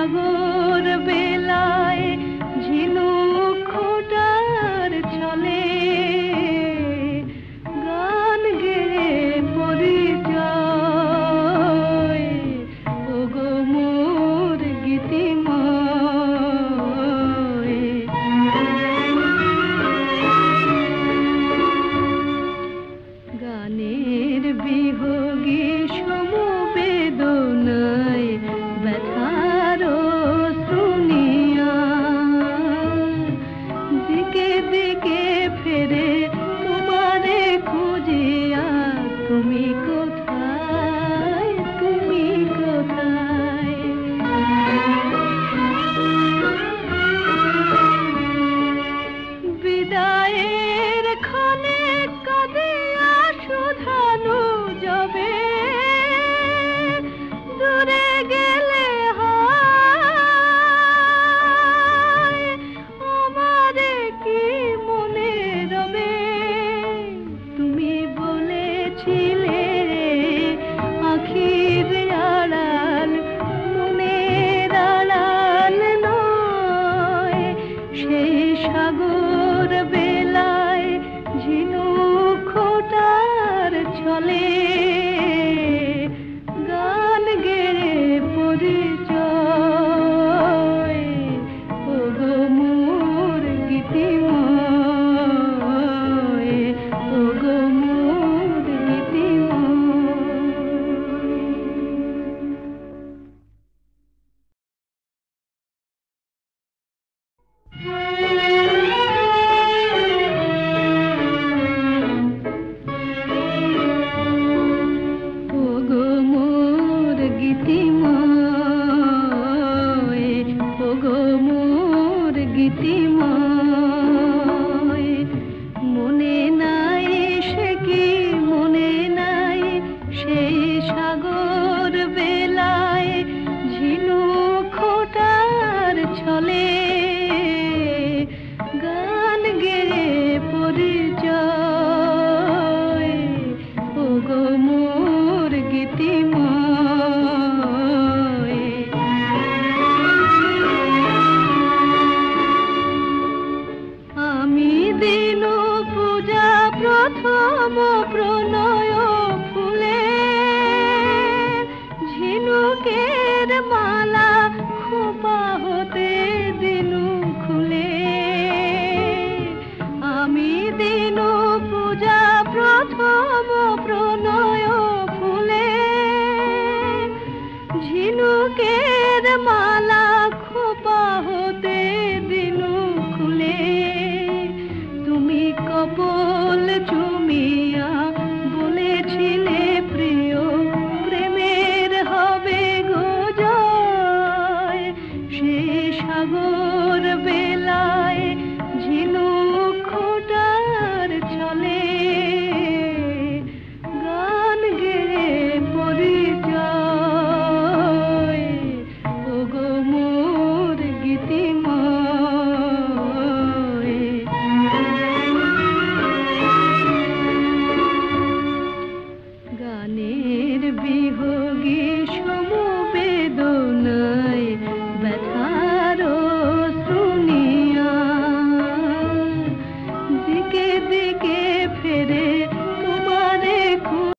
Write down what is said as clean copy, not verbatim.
সাগর বেলায় ঝিনুক খোঁটার ছলে গান গেয়ে পরিচয় ওগো মোর গীতিময়। গানের বিহগে সমবেদনায় ব্যথার শুনিয়া দিকে দিকে ফেরে তোমারে খুঁজিয়া তুমি কোথায়, তুমি কোথায়। বিদায়ের ক্ষণে কাঁদিয়া শুধানো যাবে দূরে গেলে হয় আমারে কি মনে রবে। তুমি বলেছিলে আখির আড়াল মনের আড়াল নয়। সেই সাগর বেলায় ঝিনুক খোঁটার ছলে গান গেয়ে পরিচয় ওগো মোর গীতিময়, ওগো মোর গীতিময়। ওগো মোর গীতিময়, ওগো মোর গীতিময়। মনে নাই সে কি মনে নাই সেই সাগর বেলায় ঝিনুক খোঁটার ছলে গান গেয়ে পরিচয় ওগো মোর গীতিময়। আমি দিন পূজা প্রথম প্রণয় ফুলে ঝিনুকের মালা খোপা হতে দিনু খুলে। আমি দিন পূজা প্রথম প্রণয় ফুলে ঝিনুকের মালা খোপা হতে দিনু খুলে। তুমি কপল চুমিয়া বলেছিলে প্রিয় প্রেমের হবে গো জয়। সে সাগর বেলায় ঝিনুক খোঁটার ছলে গান গেয়ে পরিচয় ওগো মোর গীতিময়। গানের বিহগে